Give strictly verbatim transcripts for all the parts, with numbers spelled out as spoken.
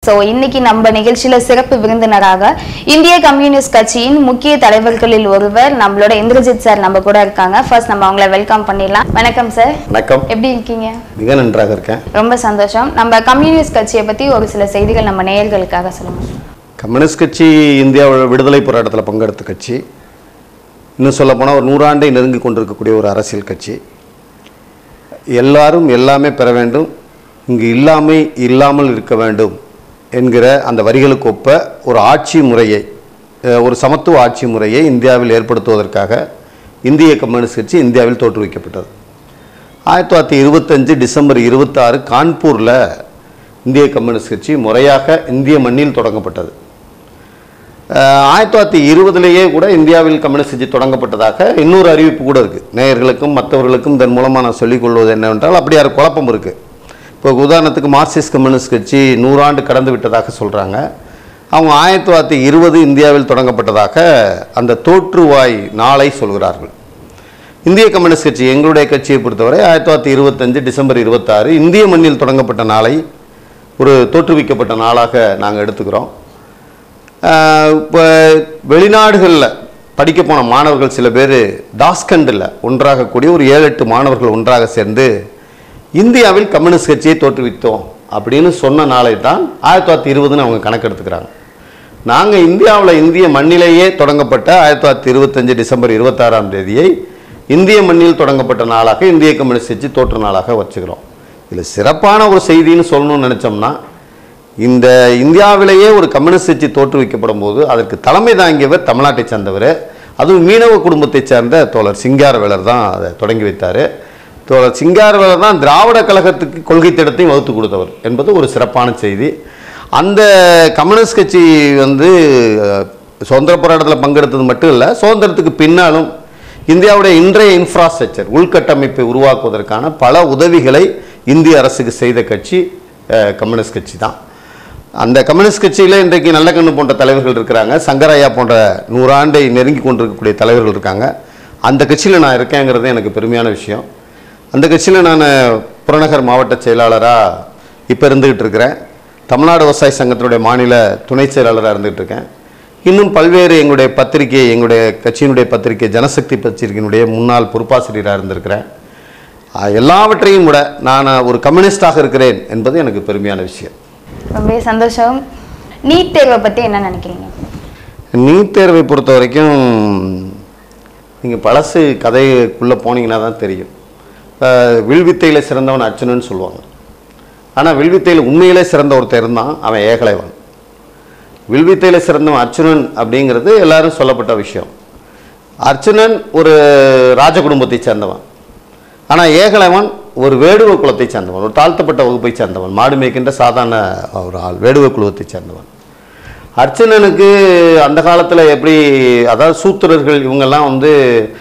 So இன்னைக்கு நம்ம நிகழ்ச்சியில் சிறப்பு விருந்தினராக இந்திய கம்யூனிஸ்ட் கட்சியின் முக்கிய தலைவர்களில் ஒருவர் நம்மளோட இந்திரஜித் சார் நம்ம கூட இருக்காங்க. ஃபர்ஸ்ட் நம்ம அவங்கள வெல்கம் பண்ணிடலாம். வணக்கம் சார். வணக்கம். எப்படி இருக்கீங்க? மிக நன்றாக இருக்கேன். ரொம்ப சந்தோஷம். நம்ம கம்யூனிஸ்ட் கட்சியை பற்றி ஒரு சில செய்திகள் நம்ம நேயர்களுக்காக சொல்லுங்கள். கம்யூனிஸ்ட் கட்சி இந்தியாவோட விடுதலை போராட்டத்தில் பங்கெடுத்த கட்சி. இன்னும் சொல்லப்போனால் ஒரு நூறாண்டை நெருங்கி கொண்டிருக்கக்கூடிய ஒரு அரசியல் கட்சி. எல்லாரும் எல்லாமே பெற வேண்டும், இங்கு இல்லாமை இல்லாமல் இருக்க வேண்டும் என்கிற அந்த வரிகளுக்கு ஒப்ப ஒரு ஆட்சி முறையை, ஒரு சமத்துவ ஆட்சி முறையை இந்தியாவில் ஏற்படுத்துவதற்காக இந்திய கம்யூனிஸ்ட் கட்சி இந்தியாவில் தோற்றுவிக்கப்பட்டது. ஆயிரத்தி தொள்ளாயிரத்தி இருபத்தஞ்சு டிசம்பர் இருபத்தாறு கான்பூரில் இந்திய கம்யூனிஸ்ட் கட்சி முறையாக இந்திய மண்ணில் தொடங்கப்பட்டது. ஆயிரத்தி தொள்ளாயிரத்தி இருபதுலேயே கூட இந்தியாவில் கம்யூனிஸ்ட் கட்சி தொடங்கப்பட்டதாக இன்னொரு அறிவிப்பு கூட இருக்குது. நேயர்களுக்கும் மற்றவர்களுக்கும் இதன் மூலமாக நான் சொல்லிக்கொள்வது என்னவென்றால், அப்படியா குழப்பம் இருக்குது. இப்போ உதாரணத்துக்கு மார்க்சிஸ்ட் கம்யூனிஸ்ட் கட்சி நூறாண்டு கடந்து விட்டதாக சொல்கிறாங்க. அவங்க ஆயிரத்தி தொள்ளாயிரத்தி இருபது இந்தியாவில் தொடங்கப்பட்டதாக அந்த தோற்றுவாய் நாளை சொல்கிறார்கள். இந்திய கம்யூனிஸ்ட் கட்சி, எங்களுடைய கட்சியை பொறுத்தவரை ஆயிரத்தி தொள்ளாயிரத்தி இருபத்தஞ்சு டிசம்பர் இருபத்தாறு இந்திய மண்ணில் தொடங்கப்பட்ட நாளை ஒரு தோற்றுவிக்கப்பட்ட நாளாக நாங்கள் எடுத்துக்கிறோம். இப்போ வெளிநாடுகளில் படிக்க போன மாணவர்கள் சில பேர் டாஸ்கண்டில் ஒன்றாக கூடிய ஒரு ஏழு எட்டு மாணவர்கள் ஒன்றாக சேர்ந்து இந்தியாவில் கம்யூனிஸ்ட் கட்சியை தோற்றுவித்தோம் அப்படின்னு சொன்ன நாளை தான் ஆயிரத்தி தொள்ளாயிரத்தி இருபதுன்னு அவங்க கணக்கெடுத்துக்கிறாங்க. நாங்கள் இந்தியாவில் இந்திய மண்ணிலேயே தொடங்கப்பட்ட ஆயிரத்தி தொள்ளாயிரத்தி இருபத்தஞ்சு டிசம்பர் இருபத்தாறாம் தேதியை இந்திய மண்ணில் தொடங்கப்பட்ட நாளாக இந்திய கம்யூனிஸ்ட் கட்சி தோற்ற நாளாக வச்சுக்கிறோம். இதில் சிறப்பான ஒரு செய்தின்னு சொல்லணும்னு நினச்சோம்னா, இந்த இந்தியாவிலேயே ஒரு கம்யூனிஸ்ட் கட்சி தோற்றுவிக்கப்படும் போது அதற்கு தலைமை தாங்கியவர் தமிழ்நாட்டை சேர்ந்தவர், அதுவும் மீனவ குடும்பத்தை சேர்ந்த தோழர் சிங்காரவேலர் தான் அதை தொடங்கி வைத்தார். தோழர் சிங்காரவேலர் தான் திராவிட கழகத்துக்கு கொள்கை திட்டத்தையும் வகுத்து கொடுத்தவர் என்பது ஒரு சிறப்பான செய்தி. அந்த கம்யூனிஸ்ட் கட்சி வந்து சுதந்திர போராட்டத்தில் பங்கெடுத்தது மட்டும் இல்லை, சுதந்திரத்துக்கு பின்னாலும் இந்தியாவுடைய இன்றைய இன்ஃப்ராஸ்ட்ரக்சர் உள்கட்டமைப்பை உருவாக்குவதற்கான பல உதவிகளை இந்திய அரசுக்கு செய்த கட்சி கம்யூனிஸ்ட் கட்சி தான். அந்த கம்யூனிஸ்ட் கட்சியில் இன்றைக்கு நல்லக்கண்ணு போன்ற தலைவர்கள் இருக்கிறாங்க, சங்கரையா போன்ற நூறாண்டை நெருங்கி கொண்டிருக்கக்கூடிய தலைவர்கள் இருக்காங்க. அந்த கட்சியில் நான் இருக்கேங்கிறது எனக்கு பெருமையான விஷயம். அந்த கட்சியில் நான் புறநகர் மாவட்ட செயலாளராக இப்போ இருந்துக்கிட்டு இருக்கிறேன். தமிழ்நாடு விவசாய சங்கத்தினுடைய மாநில துணை செயலாளராக இருந்துகிட்டு இருக்கேன். இன்னும் பல்வேறு எங்களுடைய பத்திரிகை, எங்களுடைய கட்சியினுடைய பத்திரிகை ஜனசக்தி பத்திரிகையினுடைய முன்னாள் பொறுப்பாசிரியராக இருந்திருக்கிறேன். எல்லாவற்றையும் விட நான் ஒரு கம்யூனிஸ்டாக இருக்கிறேன் என்பது எனக்கு பெருமையான விஷயம். ரொம்ப சந்தோஷம். நீட் தேர்வை பற்றி என்ன நினைக்கிறீங்க? நீட் தேர்வை பொறுத்த வரைக்கும் நீங்கள் பழசு கதைக்குள்ளே போனீங்கன்னா தான் தெரியும். வில்வித்தையில் சிறந்தவன் அர்ஜுனன் சொல்லுவாங்க. ஆனால் வில்வித்தையில் உண்மையிலே சிறந்த ஒருத்தர் இருந்தான், அவன் ஏகலைவன். வில்வித்தையில் சிறந்தவன் அர்ஜுனன் அப்படிங்கிறது எல்லாரும் சொல்லப்பட்ட விஷயம். அர்ஜுனன் ஒரு ராஜ குடும்பத்தை சேர்ந்தவன், ஆனால் ஏகலைவன் ஒரு வேடுவ குலத்தை சேர்ந்தவன், ஒரு தாழ்த்தப்பட்ட வகுப்பை சேர்ந்தவன், மாடு மேய்க்கின்ற சாதாரண ஒரு ஆள், வேடுவ குலத்தை சேர்ந்தவன். அர்ஜுனனுக்கு அந்த காலத்தில் எப்படி, அதாவது சூத்திரர்கள் இவங்கெல்லாம் வந்து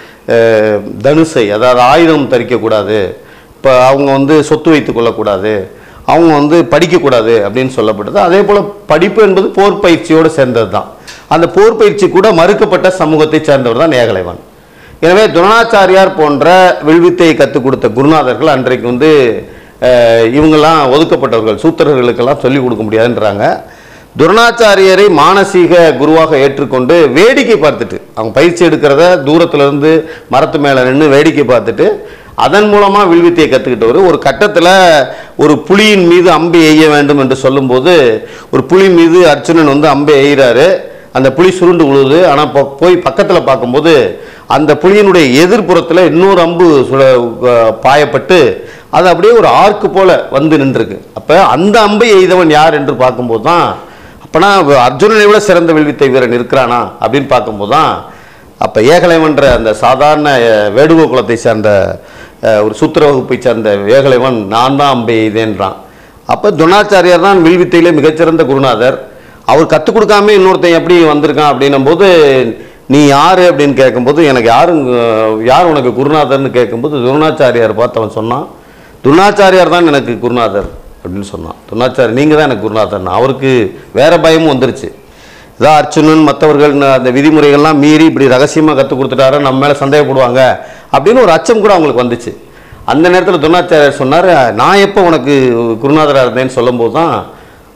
தனுசை, அதாவது ஆயுதம் தரிக்கக்கூடாது, இப்போ அவங்க வந்து சொத்து வைத்து கொள்ளக்கூடாது, அவங்க வந்து படிக்கக்கூடாது அப்படின்னு சொல்லப்பட்டது. அதே போல் படிப்பு என்பது போர் பயிற்சியோடு சேர்ந்தது தான். அந்த போர் பயிற்சி கூட மறுக்கப்பட்ட சமூகத்தை சேர்ந்தவர் தான் ஏகலைவன். எனவே துரோணாச்சாரியார் போன்ற வில்வித்தையை கற்றுக் கொடுத்த குருநாதர்கள் அன்றைக்கு வந்து இவங்கெல்லாம் ஒதுக்கப்பட்டவர்கள், சூத்திரர்களுக்கெல்லாம் சொல்லிக் கொடுக்க முடியாதுன்றாங்க. துரோணாச்சாரியரை மானசீக குருவாக ஏற்றுக்கொண்டு வேடிக்கை பார்த்துட்டு, அவங்க பயிற்சி எடுக்கிறத தூரத்துலேருந்து மரத்து மேலே நின்று வேடிக்கை பார்த்துட்டு அதன் மூலமாக வில்வித்தையை கற்றுக்கிட்டவர். ஒரு கட்டத்தில் ஒரு புலியின் மீது அம்பு எய்ய வேண்டும் என்று சொல்லும்போது ஒரு புலி மீது அர்ஜுனன் வந்து அம்பை எய்கிறாரு. அந்த புலி சுருண்டு விழுது. ஆனால் போய் பக்கத்தில் பார்க்கும்போது அந்த புலியினுடைய எதிர்ப்புறத்தில் இன்னொரு அம்பு சுட பாயப்பட்டு அது அப்படியே ஒரு ஆர்க்கு போல வந்து நின்றுருக்கு. அப்போ அந்த அம்பை எய்தவன் யார் என்று பார்க்கும்போது தான், அப்போனா அர்ஜுனனை விட சிறந்த வில்வித்தை வீரன் இருக்கிறானா அப்படின்னு பார்க்கும்போது தான் அப்போ ஏகலைவன்ற அந்த சாதாரண வேடுவ குலத்தை சேர்ந்த ஒரு சூத்திர வகுப்பை சேர்ந்த ஏகலைவன் நான் தான் அம்பை எய்தேன்றான். அப்போ துரோணாச்சாரியார் தான் வில்வித்தையிலே மிகச்சிறந்த குருநாதர். அவர் கற்றுக் கொடுக்காம இன்னொருத்தன் எப்படி வந்திருக்கான் அப்படின்னும் போது, நீ யார் அப்படின்னு கேட்கும்போது, எனக்கு யாரும் யார் உனக்கு குருநாதர்னு கேட்கும்போது துரோணாச்சாரியார் பார்த்து அவன் சொன்னான், துரோணாச்சாரியார் தான் எனக்கு குருநாதர் அப்படின்னு சொன்னான். துரோணாச்சாரி நீங்கள் தான் எனக்கு குருநாதர். அவருக்கு வேற பயமும் வந்துருச்சு. இதான் அர்ஜுனன் மற்றவர்கள் அந்த விதிமுறைகள்லாம் மீறி இப்படி ரகசியமாக கற்றுக் கொடுத்துட்டாரு, நம்ம மேலே சந்தேகப்படுவாங்க அப்படின்னு ஒரு அச்சம் கூட அவங்களுக்கு வந்துச்சு. அந்த நேரத்தில் துரோணாச்சாரியார் சொன்னார், நான் எப்போ உனக்கு குருநாதராக இருந்தேன்னு சொல்லும்போது தான்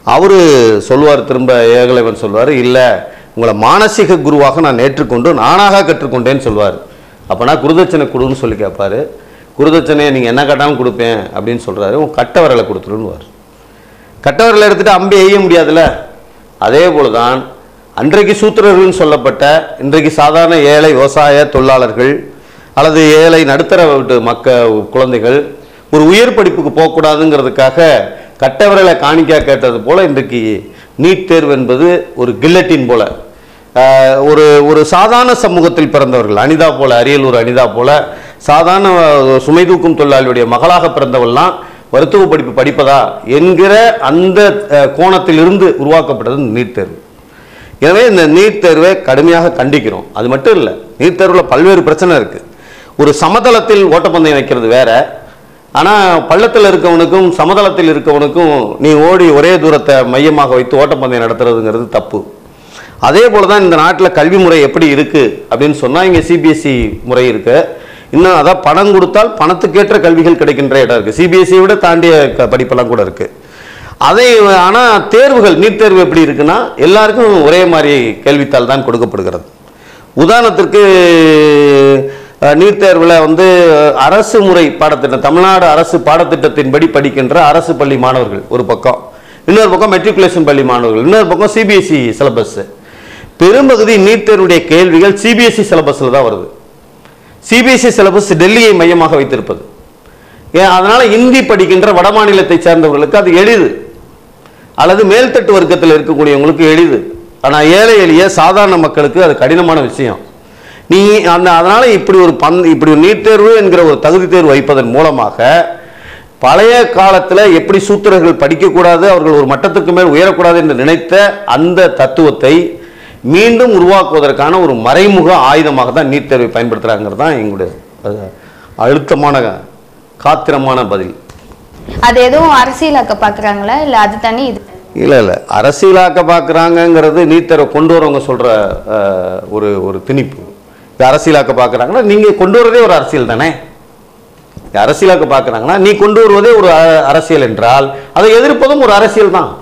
அவர் சொல்வார், திரும்ப ஏகலைவன் சொல்வார், இல்லை உங்களை மானசீக குருவாக நான் ஏற்றுக்கொண்டு நானாக கற்றுக்கொண்டேன்னு சொல்வார். அப்போனா குருதட்சணை கொடுன்னு சொல்லி கேட்பார். குருதட்சணையை நீங்கள் என்ன கேட்டாலும் கொடுப்பேன் அப்படின்னு சொல்கிறாரு. உன் கட்ட விரலை கொடுத்துருன்னுவார். கட்ட விரலை எடுத்துகிட்டு அம்பி எய்ய முடியாதுல்ல. அதே போல தான் அன்றைக்கு சூத்திரர்கள்னு சொல்லப்பட்ட இன்றைக்கு சாதாரண ஏழை விவசாய தொழிலாளர்கள் அல்லது ஏழை நடுத்தர வீட்டு மக்க குழந்தைகள் ஒரு உயர் படிப்புக்கு போகக்கூடாதுங்கிறதுக்காக கட்ட விரலை காணிக்கா கேட்டது போல இன்றைக்கு நீட் தேர்வு என்பது ஒரு கில்லட்டின் போல, ஒரு ஒரு சாதாரண சமூகத்தில் பிறந்தவர்கள், அனிதா போல, அரியலூர் அனிதா போல சாதாரண சுமை தூக்கும் தொழிலாளியுடைய மகளாக பிறந்தவள்லாம் மருத்துவ படிப்பு படிப்பதா என்கிற அந்த கோணத்திலிருந்து உருவாக்கப்பட்டது நீட் தேர்வு. எனவே இந்த நீட் தேர்வை கடுமையாக கண்டிக்கிறோம். அது மட்டும் இல்லை, நீட் தேர்வில் பல்வேறு பிரச்சனை இருக்குது. ஒரு சமதளத்தில் ஓட்டப்பந்தயம் வைக்கிறது வேற, ஆனால் பள்ளத்தில் இருக்கவனுக்கும் சமதளத்தில் இருக்கவனுக்கும் நீ ஓடி ஒரே தூரத்தை மையமாக வைத்து ஓட்டப்பந்தயம் நடத்துறதுங்கிறது தப்பு. அதே போல தான் இந்த நாட்டில் கல்வி முறை எப்படி இருக்குது அப்படின்னு சொன்னால், இங்கே சிபிஎஸ்சி முறை இருக்குது. இன்னும் அதான் பணம் கொடுத்தால் பணத்துக்கேற்ற கல்விகள் கிடைக்கின்ற இடம் இருக்குது. சிபிஎஸ்சியை விட தாண்டிய க படிப்பெல்லாம் கூட இருக்குது. அதை ஆனால் தேர்வுகள் நீட் தேர்வு எப்படி இருக்குன்னா, எல்லாருக்கும் ஒரே மாதிரி கேள்வித்தாள் தான் கொடுக்கப்படுகிறது. உதாரணத்திற்கு நீட் தேர்வில் வந்து அரசு முறை பாடத்திட்டம், தமிழ்நாடு அரசு பாடத்திட்டத்தின்படி படிக்கின்ற அரசு பள்ளி மாணவர்கள் ஒரு பக்கம், இன்னொரு பக்கம் மெட்ரிகுலேஷன் பள்ளி மாணவர்கள், இன்னொரு பக்கம் சிபிஎஸ்சி சிலபஸ். பெரும்பகுதி நீட் தேர்வுடைய கேள்விகள் சிபிஎஸ்சி சிலபஸில் தான் வருது. சிபிஎஸ்சி சிலபஸ் டெல்லியை மையமாக வைத்திருப்பது. ஏன் அதனால் ஹிந்தி படிக்கின்ற வட மாநிலத்தை சேர்ந்தவர்களுக்கு அது எளிது, அல்லது மேல்தட்டு வர்க்கத்தில் இருக்கக்கூடியவங்களுக்கு எளிது. ஆனால் ஏழை எளிய சாதாரண மக்களுக்கு அது கடினமான விஷயம். நீ அந்த அதனால் இப்படி ஒரு பந் இப்படி ஒரு நீட் தேர்வு என்கிற ஒரு தகுதி தேர்வு வைப்பதன் மூலமாக பழைய காலத்தில் எப்படி சூத்திரர்கள் படிக்கக்கூடாது, அவர்கள் ஒரு மட்டத்துக்கு மேல் உயரக்கூடாது என்று நினைத்த அந்த தத்துவத்தை மீண்டும் உருவாக்குவதற்கான ஒரு மறைமுக ஆயுதமாக தான் நீட் தேர்வை பயன்படுத்துகிறாங்கிறது தான் எங்களுடைய அழுத்தமான காத்திரமான பதில். அது எதுவும் அரசியலாக்க பார்க்குறாங்களா இல்லை அது தனி இது? இல்லை இல்லை அரசியலாக்க பார்க்குறாங்கங்கிறது நீட் தேர்வை கொண்டு வரவங்க சொல்கிற ஒரு ஒரு திணிப்பு. அரசியலாக்க பார்க்குறாங்கன்னா நீங்கள் கொண்டு வரதே ஒரு அரசியல் தானே. அரசியலாக்க பார்க்குறாங்கன்னா நீ கொண்டு வருவதே ஒரு அரசியல் என்றால் அதை எதிர்ப்பதும் ஒரு அரசியல் தான்.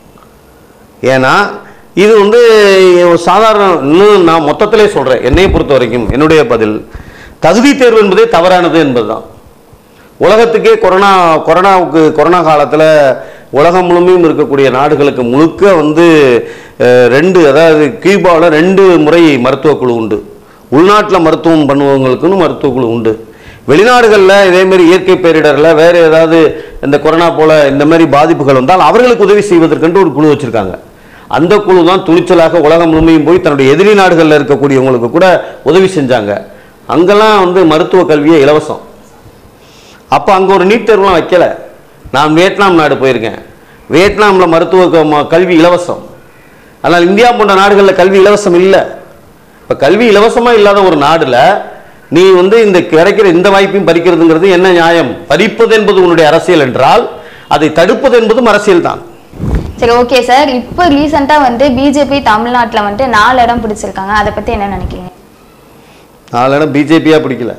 ஏன்னா இது வந்து சாதாரண, இன்னும் நான் மொத்தத்திலே சொல்கிறேன், என்னை பொறுத்த வரைக்கும் என்னுடைய பதில் தகுதி தேர்வு என்பதே தவறானது என்பது தான். உலகத்துக்கே கொரோனா கொரோனாவுக்கு கொரோனா காலத்தில் உலகம் முழுமையும் இருக்கக்கூடிய நாடுகளுக்கு முழுக்க வந்து ரெண்டு, அதாவது கியூபாவில் ரெண்டு முறை மருத்துவ குழு உண்டு. உள்நாட்டில் மருத்துவம் பண்ணுவவங்களுக்குன்னு மருத்துவ குழு உண்டு. வெளிநாடுகளில் இதேமாரி இயற்கை பேரிடரில் வேறு ஏதாவது இந்த கொரோனா போல் இந்த மாதிரி பாதிப்புகள் வந்தால் அவர்களுக்கு உதவி செய்வதற்கென்று ஒரு குழு வச்சுருக்காங்க. அந்த குழு தான் துணிச்சலாக உலகம் முழுமையும் போய் தன்னுடைய எதிரி நாடுகளில் இருக்கக்கூடியவங்களுக்கு கூட உதவி செஞ்சாங்க. அங்கெல்லாம் வந்து மருத்துவ கல்வியே இலவசம். அப்போ அங்கே ஒரு நீட் தேர்வுலாம் வைக்கலை. நான் வியட்நாம் நாடு போயிருக்கேன். வியட்நாமில் மருத்துவ கல்வி இலவசம். ஆனால் இந்தியா போன்ற நாடுகளில் கல்வி இலவசம் இல்லை. இப்போ கல்வி இலவசமாக இல்லாத ஒரு நாடில் நீ வந்து இந்த கிடைக்கிற இந்த வாய்ப்பையும் பறிக்கிறதுங்கிறது என்ன நியாயம்? பறிப்பது என்பது உன்னுடைய அரசியல் என்றால் அதை தடுப்பது என்பதும் அரசியல் தான். சரி, ஓகே சார். இப்போ ரீசெண்டாக வந்து பிஜேபி தமிழ்நாட்டில் வந்துட்டு நாலு இடம் பிடிச்சிருக்காங்க. அதை பற்றி என்ன நினைக்கிறீங்க? நாலு இடம் பிஜேபியா பிடிக்கல,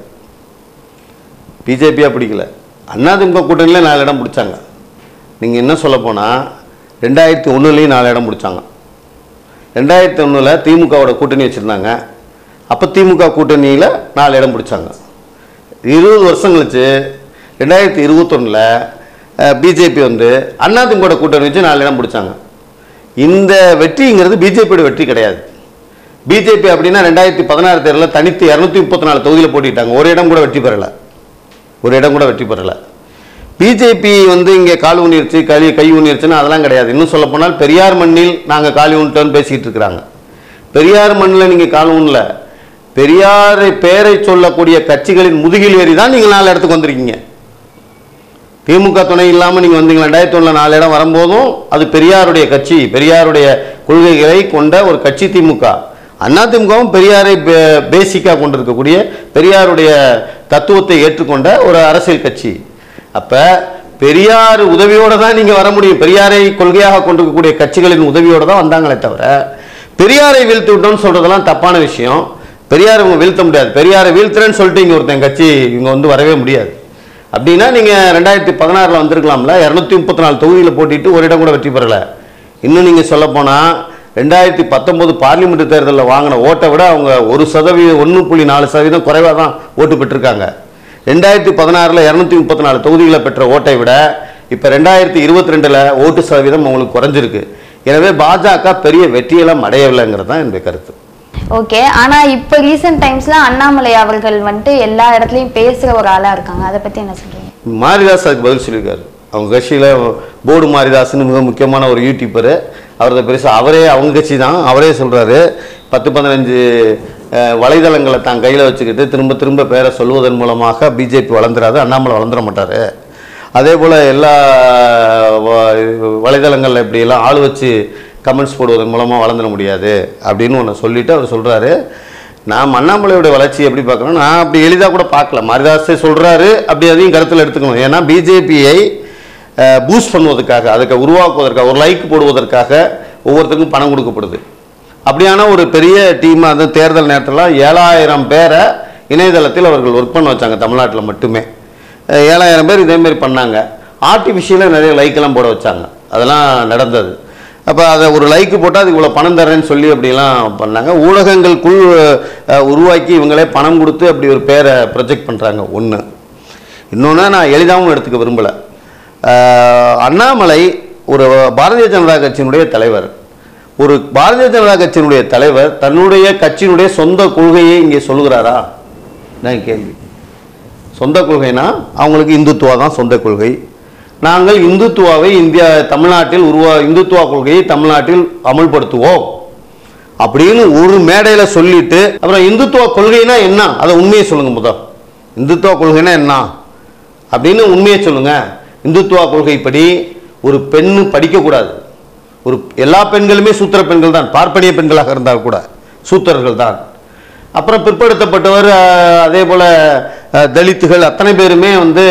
பிஜேபியா பிடிக்கல, அதிமுக கூட்டணியில் நாலு இடம் பிடிச்சாங்க. நீங்கள் என்ன சொல்ல போனால் ரெண்டாயிரத்தி ஒன்றுலேயும் நாலு இடம் பிடிச்சாங்க. ரெண்டாயிரத்தி ஒன்றில் திமுகவோட கூட்டணி வச்சுருந்தாங்க. அப்போ திமுக கூட்டணியில் நாலு இடம் பிடிச்சாங்க. இருபது வருஷம் கழிச்சு ரெண்டாயிரத்தி இருபத்தொன்னில் பிஜேபி வந்து அதிமுக கூட்டணி வச்சு நாலு இடம் பிடிச்சாங்க. இந்த வெற்றிங்கிறது பிஜேபியோட வெற்றி கிடையாது. பிஜேபி அப்படின்னா ரெண்டாயிரத்தி பதினாறு தேர்தலில் தனித்து இரநூத்தி முப்பத்தி நாலு தொகுதியில் போட்டிட்டாங்க. ஒரு இடம் கூட வெற்றி பெறலை, ஒரு இடம் கூட வெற்றி பெறலை. பிஜேபி வந்து இங்கே கால் ஊனிருச்சு, கை கை ஊனிருச்சுன்னா அதெல்லாம் கிடையாது. இன்னும் சொல்ல போனால் பெரியார் மண்ணில் நாங்கள் கால் ஊன்ட்டோன்னு பேசிகிட்டு இருக்கிறாங்க. பெரியார் மண்ணில் நீங்கள் கால் ஊனல, பெரியாரை பேரை சொல்லக்கூடிய கட்சிகளின் முதுகில் ஏறி தான் நீங்கள் நாலு இடத்துக்கு வந்திருக்கீங்க. திமுக துணை இல்லாமல் நீங்கள் வந்தீங்க. ரெண்டாயிரத்தி ஒன்றில் நாலு இடம் வரும்போதும் அது பெரியாருடைய கட்சி, பெரியாருடைய கொள்கைகளை கொண்ட ஒரு கட்சி திமுக. அதிமுகவும் பெரியாரை பேசிக்காக கொண்டிருக்கக்கூடிய பெரியாருடைய தத்துவத்தை ஏற்றுக்கொண்ட ஒரு அரசியல் கட்சி. அப்போ பெரியார் உதவியோடு தான் நீங்கள் வர முடியும். பெரியாரை கொள்கையாக கொண்டிருக்கக்கூடிய கட்சிகளின் உதவியோடு தான் வந்தாங்களே தவிர பெரியாரை வீழ்த்து விட்டோம்னு சொல்கிறதெல்லாம் தப்பான விஷயம். பெரியார் இவங்க வீழ்த்த முடியாது. பெரியாரை வீழ்த்துறேன்னு சொல்லிட்டு இங்கே ஒருத்தன் கட்சி இவங்க வந்து வரவே முடியாது. அப்படின்னா நீங்கள் ரெண்டாயிரத்தி பதினாறில் வந்திருக்கலாம்ல, இரநூத்தி முப்பத்தி நாலு தொகுதியில் போட்டிட்டு ஒரு இடம் கூட வெற்றி பெறலை. இன்னும் நீங்கள் சொல்லப்போனால் ரெண்டாயிரத்தி பத்தொம்போது பார்லிமெண்ட் தேர்தலில் வாங்கின ஓட்டை விட அவங்க ஒரு சதவீதம் ஒன்று புள்ளி நாலு சதவீதம் குறைவாக தான் ஓட்டு பெற்றிருக்காங்க. ரெண்டாயிரத்தி பதினாறில் இரநூத்தி முப்பத்தி நாலு தொகுதிகளை பெற்ற ஓட்டை விட இப்போ ரெண்டாயிரத்தி இருபத்தி ரெண்டில் ஓட்டு சதவீதம் அவங்களுக்கு குறைஞ்சிருக்கு. எனவே பாஜக பெரிய வெற்றியெல்லாம் அடையவில்லைங்கிறது தான் என்னுடைய கருத்து. ஓகே, ஆனா இப்போ ரீசெண்ட் டைம்ஸ்ல அண்ணாமலை அவர்கள் வந்துட்டு எல்லா இடத்துலையும் பேசுகிற ஒரு ஆளாக இருக்காங்க. அதை பற்றி என்ன சொல்றீங்க? மாரிதாஸ் அதுக்கு பதில் சொல்லியிருக்காரு. அவங்க கட்சியில் போர்டு மாரிதாஸ்ன்னு மிக முக்கியமான ஒரு யூடியூபரு, அவரது பெருசு அவரே அவங்க கட்சி தான். அவரே சொல்கிறாரு, பத்து பதினஞ்சு வலைதளங்களை தான் கையில் வச்சுக்கிட்டு திரும்ப திரும்ப பேரை சொல்வதன் மூலமாக பிஜேபி வளர்ந்துடாது, அண்ணாமலை வளர்ந்துட மாட்டார். அதே போல் எல்லா வலைதளங்களில் இப்படியெல்லாம் ஆள் வச்சு கமெண்ட்ஸ் போடுவதன் மூலமாக வளர்ந்துட முடியாது அப்படின்னு ஒன்று சொல்லிவிட்டு அவர் சொல்கிறாரு. நான் அண்ணாமலையோடைய வளர்ச்சி எப்படி பார்க்குறேன், நான் அப்படி எளிதாக கூட பார்க்கல. மாரிதாஸே சொல்கிறாரு, அப்படி அதையும் கருத்தில் எடுத்துக்கணும். ஏன்னா பிஜேபியை பூஸ்ட் பண்ணுவதற்காக, அதுக்கு உருவாக்குவதற்காக, ஒரு லைக் போடுவதற்காக ஒவ்வொருத்தருக்கும் பணம் கொடுக்கப்படுது. அப்படியான ஒரு பெரிய டீம் அது தேர்தல் நேரத்தில் ஏழாயிரம் பேரை இணையதளத்தில் அவர்கள் ஒர்க் பண்ண வச்சாங்க. தமிழ்நாட்டில் மட்டுமே ஏழாயிரம் பேர் இதேமாரி பண்ணாங்க. ஆர்டிஃபிஷியலாக நிறைய லைக்கெல்லாம் போட வச்சாங்க, அதெல்லாம் நடந்தது. அப்போ அதை ஒரு லைக்கு போட்டால் அதுக்கு இவ்வளோ பணம் தரேன்னு சொல்லி அப்படிலாம் பண்ணாங்க. ஊடகங்கள் குழு உருவாக்கி இவங்களே பணம் கொடுத்து அப்படி ஒரு பேரை ப்ரொஜெக்ட் பண்ணுறாங்க. ஒன்று இன்னொன்று நான் எளிதாகவும் எடுத்துக்க விரும்பலை. அண்ணாமலை ஒரு பாரதிய ஜனதா கட்சியினுடைய தலைவர். ஒரு பாரதிய ஜனதா கட்சியினுடைய தலைவர் தன்னுடைய கட்சியினுடைய சொந்த கொள்கையை இங்கே சொல்லுகிறாரா? நான் கேள்வி. சொந்த கொள்கைனா அவங்களுக்கு இந்துத்துவா தான் சொந்த கொள்கை. நாங்கள் இந்துத்துவாவை இந்தியா தமிழ்நாட்டில் உருவா இந்துத்துவா கொள்கையை தமிழ்நாட்டில் அமல்படுத்துவோம் அப்படின்னு ஒரு மேடையில் சொல்லிட்டு, அப்புறம் இந்துத்துவ கொள்கைனா என்ன, அதை உண்மையை சொல்லுங்க. முதல் இந்துத்துவ கொள்கைனா என்ன அப்படின்னு உண்மையை சொல்லுங்க. இந்துத்துவா கொள்கைப்படி ஒரு பெண்ணு படிக்கக்கூடாது. ஒரு எல்லா பெண்களுமே சூத்திர பெண்கள் தான், பார்ப்பனிய பெண்களாக இருந்தால் கூட சூத்திரர்கள் தான். அப்புறம் பிற்படுத்தப்பட்டவர், அதே போல் தலித்துகள் அத்தனை பேருமே வந்து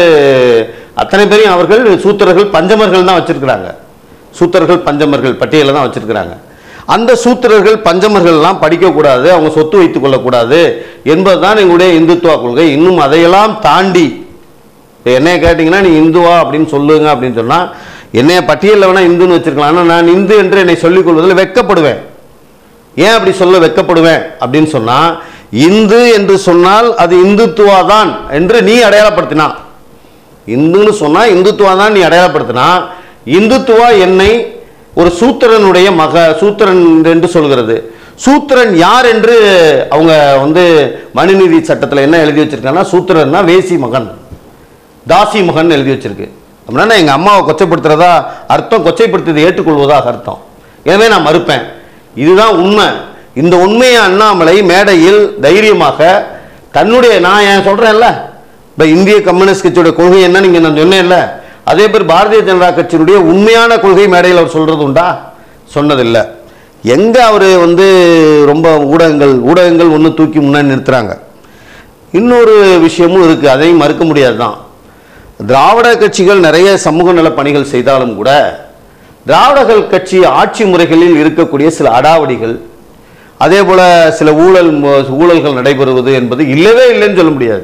அத்தனை பேரையும் அவர்கள் சூத்திரர்கள் பஞ்சமர்கள் தான் வச்சிருக்கிறாங்க. சூத்திரர்கள் பஞ்சமர்கள் பட்டியலில் தான் வச்சிருக்கிறாங்க. அந்த சூத்திரர்கள் பஞ்சமர்கள்லாம் படிக்கக்கூடாது, அவங்க சொத்து வைத்துக் கொள்ளக்கூடாது என்பதுதான் எங்களுடைய இந்துத்துவா கொள்கை. இன்னும் அதையெல்லாம் தாண்டி இப்போ என்னைய கேட்டிங்கன்னா நீ இந்துவா அப்படின்னு சொல்லுங்க அப்படின்னு சொன்னால், என்னைய பட்டியலில் வேணால் இந்துன்னு வச்சிருக்கலாம், ஆனால் நான் இந்து என்று என்னை சொல்லிக் கொள்வதில் வெட்கப்படுவேன். ஏன் அப்படி சொல்ல வெட்கப்படுவேன் அப்படின்னு சொன்னால், இந்து என்று சொன்னால் அது இந்துத்துவா தான் என்று நீ அடையாளப்படுத்தினா, இந்துன்னு சொன்னால் இந்துத்துவா தான் நீ அடையாளப்படுத்தினா, இந்துத்துவா என்னை ஒரு சூத்திரனுடைய மக சூத்திரன் என்று சொல்கிறது. சூத்திரன் யார் என்று அவங்க வந்து மனுநீதி சட்டத்தில் என்ன எழுதி வச்சிருக்காங்கன்னா, சூத்திரன்னா வேசி மகன், தாசி மகன் எழுதி வச்சிருக்கு. அப்படின்னா எங்கள் அம்மாவை கொச்சைப்படுத்துறதா அர்த்தம், கொச்சைப்படுத்துவதை ஏற்றுக்கொள்வதாக அர்த்தம். எனவே நான் மறுப்பேன். இதுதான் உண்மை. இந்த உண்மையை அண்ணாமலை மேடையில் தைரியமாக தன்னுடைய, நான் ஏன் சொல்கிறேன்ல, இப்போ இந்திய கம்யூனிஸ்ட் கட்சியோட கொள்கை என்ன நீங்கள் நான் சொன்னேன்ல, அதே பேர் பாரதிய ஜனதா கட்சியினுடைய உண்மையான கொள்கை மேடையில் அவர் சொல்கிறது உண்டா? சொன்னதில்லை. எங்கே அவர் வந்து ரொம்ப ஊடகங்கள் ஊடகங்கள் ஒன்று தூக்கி முன்னாடி நிறுத்துகிறாங்க. இன்னொரு விஷயமும் இருக்குது, அதையும் மறுக்க முடியாது தான். திராவிட கட்சிகள் நிறைய சமூக நல பணிகள் செய்தாலும் கூட திராவிடர்கள் கட்சி ஆட்சி முறைகளில் இருக்கக்கூடிய சில அடாவடிகள், அதே போல் சில ஊழல் ஊழல்கள் நடைபெறுவது என்பது இல்லவே இல்லைன்னு சொல்ல முடியாது.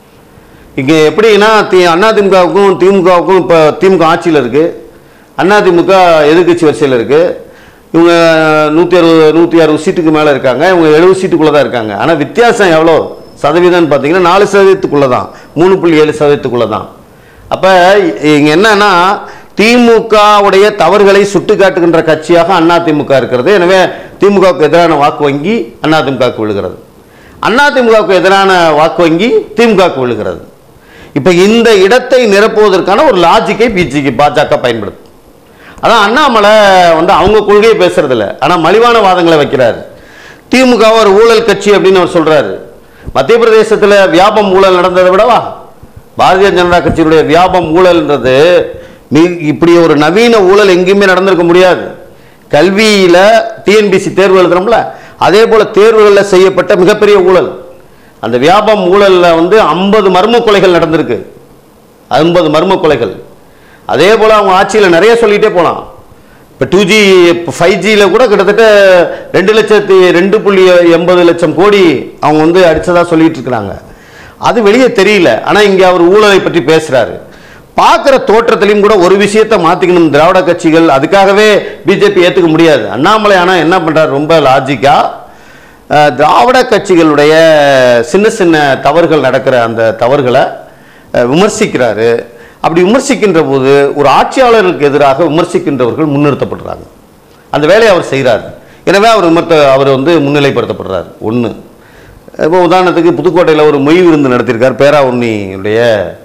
இங்கே எப்படின்னா, தி அதிமுகவுக்கும் திமுகவுக்கும் இப்போ திமுக ஆட்சியில் இருக்குது, அதிமுக எதிர்கட்சி வரிசையில் இருக்குது. இவங்க நூற்றி அறுபது நூற்றி அறுபது சீட்டுக்கு மேலே இருக்காங்க, இவங்க எழுபது சீட்டுக்குள்ளே தான் இருக்காங்க. ஆனால் வித்தியாசம் எவ்வளோ சதவீதம்னு பார்த்தீங்கன்னா நாலு சதவீதத்துக்குள்ளே தான், மூணு புள்ளி ஏழு சதவீதத்துக்குள்ளே தான். அப்போ இங்கே என்னன்னா, திமுகவுடைய தவறுகளை சுட்டி காட்டுகின்ற கட்சியாக அதிமுக இருக்கிறது. எனவே திமுகவுக்கு எதிரான வாக்கு வங்கி அதிமுகவுக்கு விழுகிறது, அதிமுகவுக்கு எதிரான வாக்கு வங்கி திமுகவுக்கு விழுகிறது. இப்போ இந்த இடத்தை நிரப்புவதற்கான ஒரு லாஜிக்கை பிஜேபி பாஜக பயன்படுத்தும். அதான் அண்ணாமலை வந்து அவங்க கொள்கையை பேசுறது இல்லை, ஆனால் மலிவான வாதங்களை வைக்கிறாரு. திமுக ஒரு ஊழல் கட்சி அப்படின்னு அவர் சொல்றாரு. மத்திய பிரதேசத்தில் வியாபம் ஊழல் நடந்ததை விடவா பாரதிய ஜனதா கட்சியினுடைய வியாபம் ஊழல்ன்றது இப்படி ஒரு நவீன ஊழல் எங்கேயுமே நடந்திருக்க முடியாது. கல்வியில் டிஎன்பிசி தேர்வு எழுதுறோம்ல, அதே போல தேர்வுகளில் செய்யப்பட்ட மிகப்பெரிய ஊழல். அந்த வியாபம் ஊழலில் வந்து ஐம்பது மர்ம கொலைகள் நடந்திருக்கு, ஐம்பது மர்ம கொலைகள். அதே போல் அவங்க ஆட்சியில் நிறைய சொல்லிகிட்டே போகலாம். இப்போ டூ ஜி ஃபைவ் ஜியில் கூட கிட்டத்தட்ட ரெண்டு லட்சத்தி ரெண்டு புள்ளி எண்பது லட்சம் கோடி அவங்க வந்து அடித்ததாக சொல்லிட்டு இருக்கிறாங்க. அது வெளியே தெரியல. ஆனால் இங்கே அவர் ஊழலை பற்றி பேசுகிறாரு. பார்க்குற தோற்றத்திலையும் கூட ஒரு விஷயத்தை மாற்றிக்கணும் திராவிட கட்சிகள். அதுக்காகவே பிஜேபி ஏற்றுக்க முடியாது. அண்ணாமலை ஆனால் என்ன பண்ணுறாரு, ரொம்ப லாஜிக்காக திராவிட கட்சிகளுடைய சின்ன சின்ன தவறுகள் நடக்கிற அந்த தவறுகளை விமர்சிக்கிறாரு. அப்படி விமர்சிக்கின்ற போது ஒரு ஆட்சியாளர்களுக்கு எதிராக விமர்சிக்கின்றவர்கள் முன்னிறுத்தப்படுறாங்க. அந்த வேலையை அவர் செய்கிறார். எனவே அவர் விமர்த்த அவர் வந்து முன்னிலைப்படுத்தப்படுறார். ஒன்று, இப்போ உதாரணத்துக்கு புதுக்கோட்டையில் ஒரு மொய் விருந்து நடத்தியிருக்கார் பேராவூரணியுடைய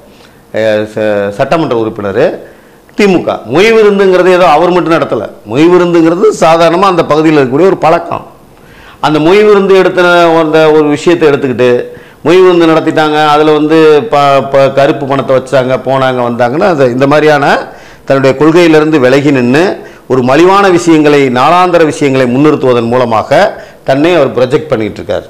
சட்டமன்ற உறுப்பினர் திமுக. மொய் விருந்துங்கிறது ஏதோ அவர் மட்டும் நடத்தலை. மொய் விருந்துங்கிறது சாதாரணமாக அந்த பகுதியில் இருக்கக்கூடிய ஒரு பழக்கம். அந்த மொய் விருந்து எடுத்த அந்த ஒரு விஷயத்தை எடுத்துக்கிட்டு மொய் விருந்து நடத்திட்டாங்க, அதில் வந்து ப ப கருப்பு பணத்தை வச்சாங்க, போனாங்க, வந்தாங்கன்னா அது இந்த மாதிரியான தன்னுடைய கொள்கையிலிருந்து விலகி நின்று ஒரு மலிவான விஷயங்களை, நாளாந்திர விஷயங்களை முன்னிறுத்துவதன் மூலமாக தன்னை அவர் ப்ரொஜெக்ட் பண்ணிகிட்டு இருக்கார்.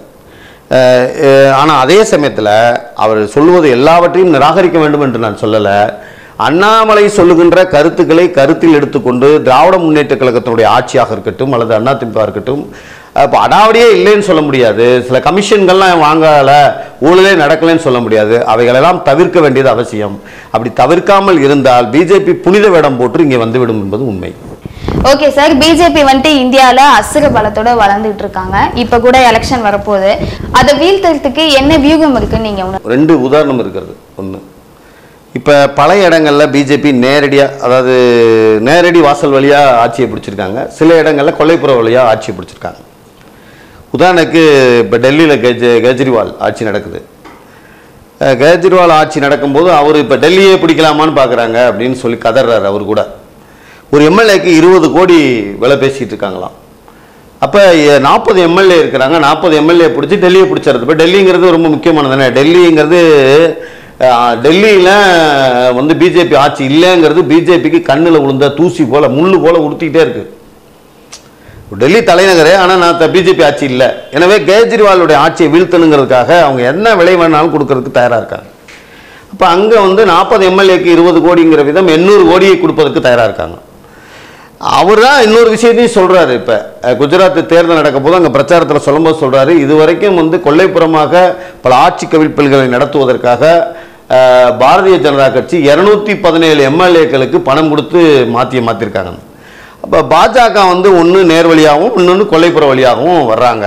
ஆனால் அதே சமயத்தில் அவர் சொல்லுவது எல்லாவற்றையும் நிராகரிக்க வேண்டும் என்று நான் சொல்லலை. அண்ணாமலை சொல்லுகின்ற கருத்துக்களை கருத்தில் எடுத்துக்கொண்டு திராவிட முன்னேற்ற கழகத்தினுடைய ஆட்சியாக இருக்கட்டும் அல்லது அதிமுக இருக்கட்டும், இப்போ அடாவடியே இல்லைன்னு சொல்ல முடியாது. சில கமிஷன்கள்லாம் வாங்கலை, ஊழலே நடக்கலைன்னு சொல்ல முடியாது. அவைகளெல்லாம் தவிர்க்க வேண்டியது அவசியம். அப்படி தவிர்க்காமல் இருந்தால் பிஜேபி புனித வேடம் போட்டு இங்கே வந்துவிடும் என்பது உண்மை. ஓகே சார், பிஜேபி வந்துட்டு இந்தியாவில் அசுர பலத்தோட வளர்ந்துட்டு இருக்காங்க. இப்போ கூட எலெக்ஷன் வரப்போகுது. அதை வீழ்த்துறதுக்கு என்ன வியூகம் இருக்குன்னு நீங்கள் ரெண்டு உதாரணம் இருக்கிறது. ஒன்று, இப்போ பல இடங்களில் பிஜேபி நேரடியாக, அதாவது நேரடி வாசல் வழியாக ஆட்சியை பிடிச்சிருக்காங்க. சில இடங்களில் கொல்லைப்புற வழியாக ஆட்சியை பிடிச்சிருக்காங்க. உதாரணத்துக்கு இப்போ டெல்லியில் கெஜ் கெஜ்ரிவால் ஆட்சி நடக்குது. கெஜ்ரிவால் ஆட்சி நடக்கும்போது அவர் இப்போ டெல்லியே பிடிக்கலாமான்னு பார்க்குறாங்க அப்படின்னு சொல்லி கதறாரு. அவர் கூட ஒரு எம்எல்ஏக்கு இருபது கோடி விலை பேசிகிட்டு இருக்காங்களாம். அப்போ நாற்பது எம்எல்ஏ இருக்கிறாங்க. நாற்பது எம்எல்ஏ பிடிச்சி டெல்லியை பிடிச்சிருது. இப்போ டெல்லிங்கிறது ரொம்ப முக்கியமானது தானே. டெல்லிங்கிறது டெல்லியில் வந்து பிஜேபி ஆட்சி இல்லைங்கிறது பிஜேபிக்கு கண்ணில் விழுந்த தூசி போல் முள்ளு போல் உடுத்திக்கிட்டே இருக்குது. டெல்லி தலைநகரே, ஆனால் நான் பிஜேபி ஆட்சி இல்லை. எனவே கெஜ்ரிவாலுடைய ஆட்சியை வீழ்த்தணுங்கிறதுக்காக அவங்க என்ன விலை வேணாலும் கொடுக்கறதுக்கு தயாராக இருக்காங்க. அப்போ அங்கே வந்து நாற்பது எம்எல்ஏக்கு இருபது கோடிங்கிற விதம் எண்ணூறு கோடியை கொடுப்பதற்கு தயாராக இருக்காங்க. அவர் தான் இன்னொரு விஷயத்தையும் சொல்கிறாரு. இப்போ குஜராத் தேர்தல் நடக்க போது அங்கே பிரச்சாரத்தில் சொல்லும்போது சொல்கிறாரு, இது வரைக்கும் வந்து கொல்லைப்புறமாக பல ஆட்சி கவிழ்ப்புகளை நடத்துவதற்காக பாரதிய ஜனதா கட்சி இரநூத்தி பதினேழு எம்எல்ஏக்களுக்கு பணம் கொடுத்து மாற்றி மாற்றிருக்காங்க. அப்போ பாஜக வந்து ஒன்று நேர் வழியாகவும் இன்னொன்று கொல்லைப்புற வழியாகவும் வர்றாங்க.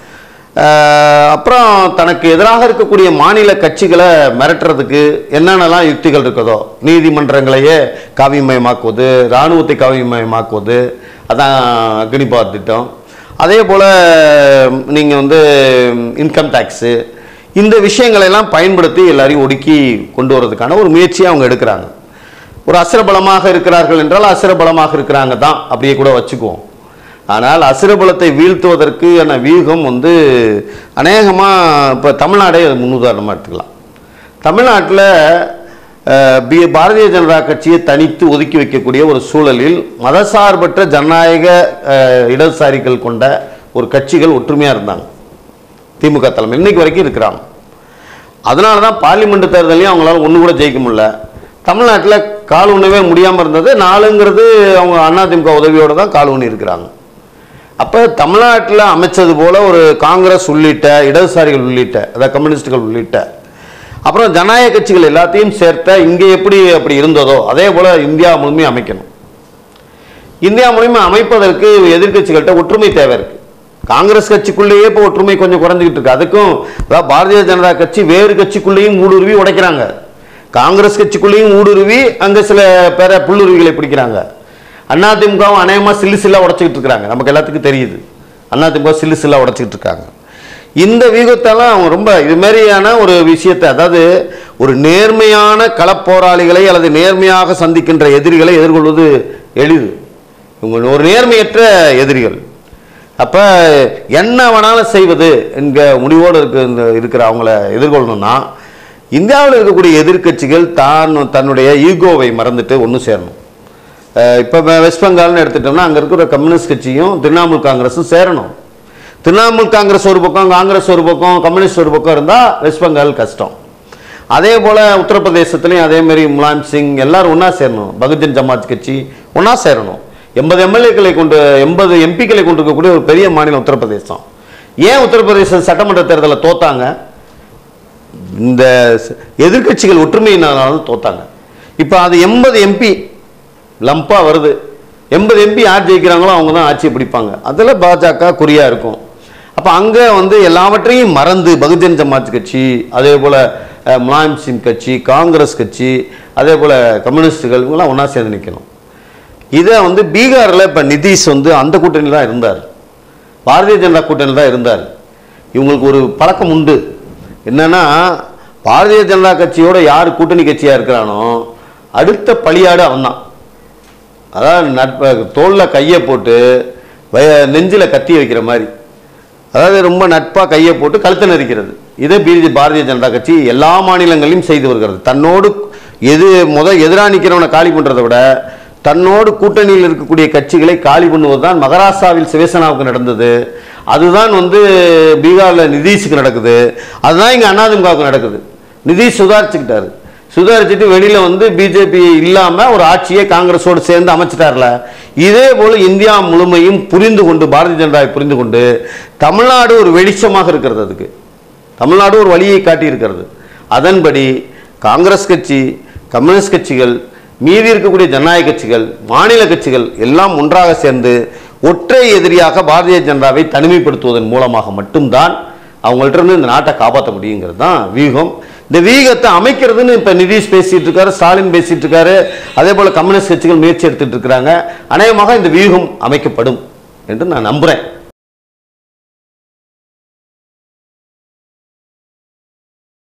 அப்புறம் தனக்கு எதிராக இருக்கக்கூடிய மாநில கட்சிகளை மிரட்டுறதுக்கு என்னென்னலாம் யுக்திகள் இருக்குதோ, நீதிமன்றங்களையே காவியமயமாக்குவது, இராணுவத்தை காவியமயமாக்குவது, அதான் அக்னிபாத் திட்டம். அதே போல் நீங்கள் வந்து இன்கம் டேக்ஸு, இந்த விஷயங்களெல்லாம் பயன்படுத்தி எல்லாரையும் ஒடுக்கி கொண்டு வரதுக்கான ஒரு முயற்சியை அவங்க எடுக்கிறாங்க. ஒரு அசுரபலமாக இருக்கிறார்கள் என்றால் அசுரபலமாக இருக்கிறாங்க தான், அப்படியே கூட வச்சுக்குவோம். ஆனால் அசுரபலத்தை வீழ்த்துவதற்கு என வியூகம் வந்து அநேகமாக இப்போ தமிழ்நாடே அது முன்னுதாரணமாக எடுத்துக்கலாம். தமிழ்நாட்டில் பி பாரதிய ஜனதா கட்சியை தனித்து ஒதுக்கி வைக்கக்கூடிய ஒரு சூழலில் மதசார்பற்ற ஜனநாயக இடதுசாரிகள் கொண்ட ஒரு கட்சிகள் ஒற்றுமையாக இருந்தாங்க திமுக தலைமை இன்னைக்கு வரைக்கும் இருக்கிறாங்க. அதனால தான் பார்லிமெண்ட் தேர்தலையும் அவங்களால ஒன்று கூட ஜெயிக்க முடியல. தமிழ்நாட்டில் கால் ஊனவே முடியாமல் இருந்தது. நாலுங்கிறது அவங்க அதிமுக உதவியோடு தான் கால் ஊனி இருக்கிறாங்க. அப்போ தமிழ்நாட்டில் அமைச்சது போல ஒரு காங்கிரஸ் உள்ளிட்ட இடதுசாரிகள் உள்ளிட்ட, அதாவது கம்யூனிஸ்டுகள் உள்ளிட்ட, அப்புறம் ஜனநாயக கட்சிகள் எல்லாத்தையும் சேர்த்த இங்கே எப்படி அப்படி இருந்ததோ அதே போல் இந்தியா முழுமையாக அமைக்கணும். இந்தியா முழுமையாக அமைப்பதற்கு எதிர்கட்சிகள்கிட்ட ஒற்றுமை தேவை இருக்குது. காங்கிரஸ் கட்சிக்குள்ளேயே இப்போ ஒற்றுமை கொஞ்சம் குறைஞ்சிக்கிட்டு இருக்கு. அதுக்கும் அதாவது பாரதிய ஜனதா கட்சி வேறு கட்சிக்குள்ளேயும் ஊடுருவி உடைக்கிறாங்க. காங்கிரஸ் கட்சிக்குள்ளேயும் ஊடுருவி அங்கே சில பேரை புல்லுருவிகளை பிடிக்கிறாங்க. அதிமுகவும் அநேகமாக சில்லு சில்லா உடச்சிக்கிட்டு இருக்கிறாங்க. நமக்கு எல்லாத்துக்கும் தெரியுது அதிமுக சில்லு சில்லா உடச்சிக்கிட்டு இருக்காங்க. இந்த வியூகத்தெல்லாம் அவங்க ரொம்ப இது மாதிரியான ஒரு விஷயத்தை, அதாவது ஒரு நேர்மையான களப்போராளிகளை அல்லது நேர்மையாக சந்திக்கின்ற எதிரிகளை எதிர்கொள்வது எளிது. இவங்க ஒரு நேர்மையற்ற எதிரிகள். அப்போ என்ன வேணாலும் செய்வது என்க முடிவோடு இருக்க இருக்கிற அவங்கள எதிர்கொள்ளணும்னா இந்தியாவில் இருக்கக்கூடிய எதிர்கட்சிகள் தான் தன்னுடைய ஈகோவை மறந்துட்டு ஒன்று சேரணும். இப்போ வெஸ்ட் பெங்கால்னு எடுத்துட்டோம்னா அங்கே இருக்கிற கம்யூனிஸ்ட் கட்சியும் திரிணாமுல் காங்கிரஸும் சேரணும். திரிணாமுல் காங்கிரஸ் ஒரு பக்கம், காங்கிரஸ் ஒரு பக்கம், கம்யூனிஸ்ட் ஒரு பக்கம் இருந்தால் வெஸ்ட் பெங்கால் கஷ்டம். அதே போல் உத்தரப்பிரதேசத்துலையும் அதேமாரி முலாயம் சிங் எல்லாரும் ஒன்றா சேரணும். பகுஜன் ஜமாத் கட்சி ஒன்றா சேரணும். எண்பது எம்எல்ஏக்களை கொண்டு எண்பது எம்பிக்களை கொண்டிருக்கக்கூடிய ஒரு பெரிய மாநிலம் உத்தரப்பிரதேசம். ஏன் உத்தரப்பிரதேச சட்டமன்ற தேர்தலில் தோத்தாங்க? இந்த எதிர்கட்சிகள் ஒற்றுமையினாலும் தோத்தாங்க. இப்போ அது எண்பது எம்பி லம்பா வருது. எண்பது எம்பி யார் ஜெயிக்கிறாங்களோ அவங்க தான் ஆட்சியை பிடிப்பாங்க. அதில் பாஜக குறியா இருக்கும். அப்போ அங்கே வந்து எல்லாவற்றையும் மறந்து பகுஜன் சமாஜ் கட்சி, அதே போல் முலாயம் சிங் கட்சி, காங்கிரஸ் கட்சி, அதே போல் கம்யூனிஸ்டுகள் இவங்கெல்லாம் ஒன்றா சேர்ந்து நிற்கணும். இதை வந்து பீகாரில் இப்போ நிதிஷ் வந்து அந்த கூட்டணியில் தான் இருந்தார், பாரதிய ஜனதா கூட்டணியில் தான் இருந்தார். இவங்களுக்கு ஒரு பழக்கம் உண்டு. என்னன்னா, பாரதிய ஜனதா கட்சியோட யார் கூட்டணி கட்சியாக இருக்கிறானோ அடுத்த பழியாடு அவன் தான். அதாவது நட்ப தோளில் கையை போட்டு வய நெஞ்சில் கத்தி வைக்கிற மாதிரி, அதாவது ரொம்ப நட்பாக கையை போட்டு கழுத்தை நெரிக்கிறது. இதை பிஜே பாரதிய ஜனதா கட்சி எல்லா மாநிலங்களிலும் செய்து வருகிறது. தன்னோடு எது முதல் எதிராக நிற்கிறவனை காலி பண்ணுறதை விட தன்னோடு கூட்டணியில் இருக்கக்கூடிய கட்சிகளை காலி பண்ணுவது தான் மகாராஷ்டிராவில் சிவசேனாவுக்கு நடந்தது. அதுதான் வந்து பீகாரில் நிதிஷுக்கு நடக்குது. அதுதான் இங்கே அதிமுகவுக்கு நடக்குது. நிதிஷ் சுதாரிச்சுக்கிட்டாரு. சுதாரிச்சுட்டு வெளியில் வந்து பிஜேபி இல்லாமல் ஒரு ஆட்சியை காங்கிரஸோடு சேர்ந்து அமைச்சிட்டார்ல. இதே போல் இந்தியா முழுமையும் புரிந்து கொண்டு பாரதிய ஜனதாவை புரிந்து கொண்டு தமிழ்நாடு ஒரு வெளிச்சமாக இருக்கிறது. அதுக்கு தமிழ்நாடு ஒரு வழியை காட்டி இருக்கிறது. அதன்படி காங்கிரஸ் கட்சி, கம்யூனிஸ்ட் கட்சிகள், மீதி இருக்கக்கூடிய ஜனநாயக கட்சிகள், மாநில கட்சிகள் எல்லாம் ஒன்றாக சேர்ந்து ஒற்றை எதிரியாக பாரதிய ஜனதாவை தனிமைப்படுத்துவதன் மூலமாக மட்டும்தான் அவங்கள்ட்ட இருந்து இந்த நாட்டை காப்பாற்ற முடியுங்கிறது தான் வியூகம். இந்த வியூகத்தை அமைக்கிறதுன்னு இப்போ நிதிஷ் பேசிட்டு இருக்காரு, ஸ்டாலின் பேசிட்டு இருக்காரு, அதே போல் கம்யூனிஸ்ட் கட்சிகள் முயற்சி எடுத்துட்டு இருக்கிறாங்க. அநேகமாக இந்த வியூகம் அமைக்கப்படும் என்று நான் நம்புகிறேன்.